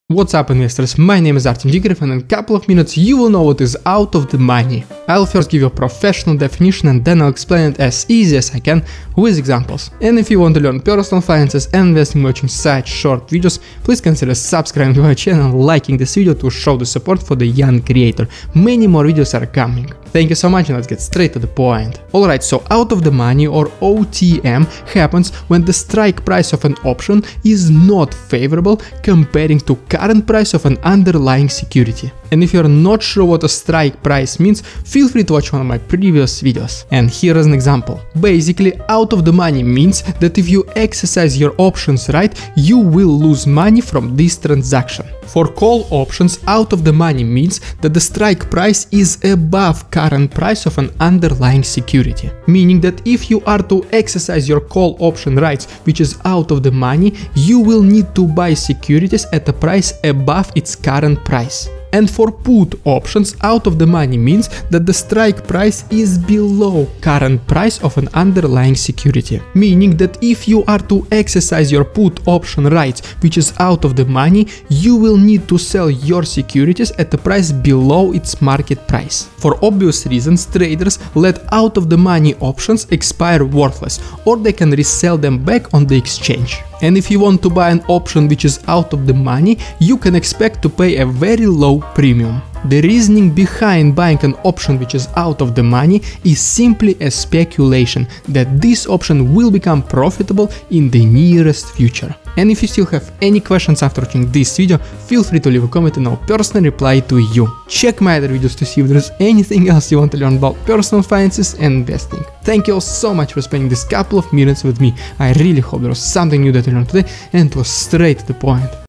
What's up investors, my name is Artem Digrev and in a couple of minutes you will know what is out of the money. I'll first give you a professional definition and then I'll explain it as easy as I can with examples. And if you want to learn personal finances and investing watching such short videos, please consider subscribing to my channel and liking this video to show the support for the young creator. Many more videos are coming. Thank you so much and let's get straight to the point. Alright, so out of the money or OTM happens when the strike price of an option is not favorable comparing to current price of an underlying security. And if you're not sure what a strike price means, feel free to watch one of my previous videos. And here is an example. Basically, out of the money means that if you exercise your options right, you will lose money from this transaction. For call options, out of the money means that the strike price is above current price of an underlying security. Meaning that if you are to exercise your call option rights, which is out of the money, you will need to buy securities at a price above its current price. And for put options, out of the money means that the strike price is below current price of an underlying security. Meaning that if you are to exercise your put option rights, which is out of the money, you will need to sell your securities at a price below its market price. For obvious reasons, traders let out of the money options expire worthless, or they can resell them back on the exchange. And if you want to buy an option which is out of the money, you can expect to pay a very low premium. The reasoning behind buying an option which is out of the money is simply a speculation that this option will become profitable in the nearest future. And if you still have any questions after watching this video, feel free to leave a comment and I'll personally reply to you. Check my other videos to see if there's anything else you want to learn about personal finances and investing. Thank you all so much for spending this couple of minutes with me. I really hope there was something new that you learned today and it was straight to the point.